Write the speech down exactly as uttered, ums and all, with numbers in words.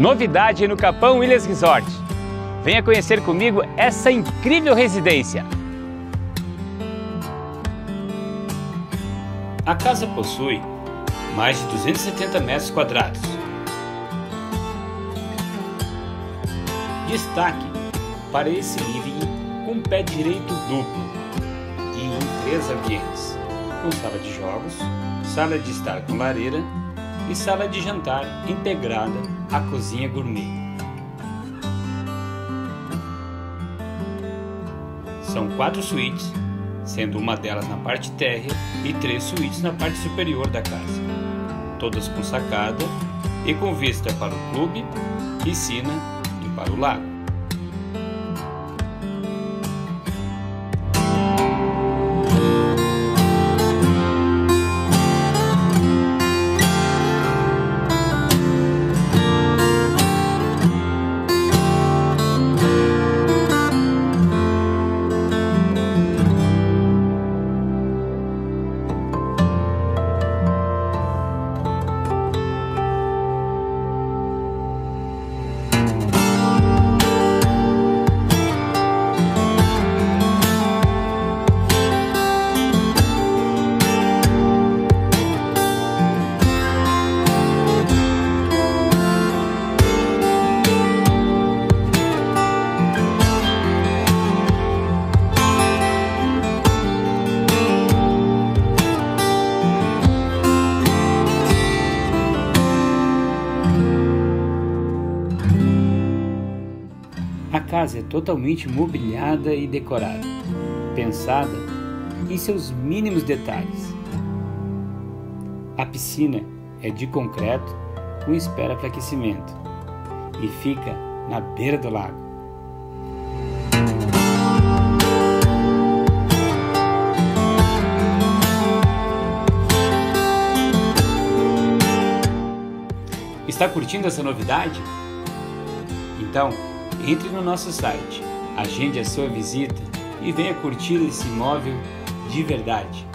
Novidade no Capão Ilhas Resort. Venha conhecer comigo essa incrível residência. A casa possui mais de duzentos e setenta metros quadrados. Destaque para esse living com pé direito duplo e em três ambientes, com sala de jogos, sala de estar com lareira e sala de jantar integrada à cozinha gourmet. São quatro suítes, sendo uma delas na parte térrea e três suítes na parte superior da casa, todas com sacada e com vista para o clube, piscina e para o lago. A casa é totalmente mobiliada e decorada, pensada em seus mínimos detalhes. A piscina é de concreto com espera para aquecimento e fica na beira do lago. Está curtindo essa novidade? Então, entre no nosso site, agende a sua visita e venha curtir esse imóvel de verdade.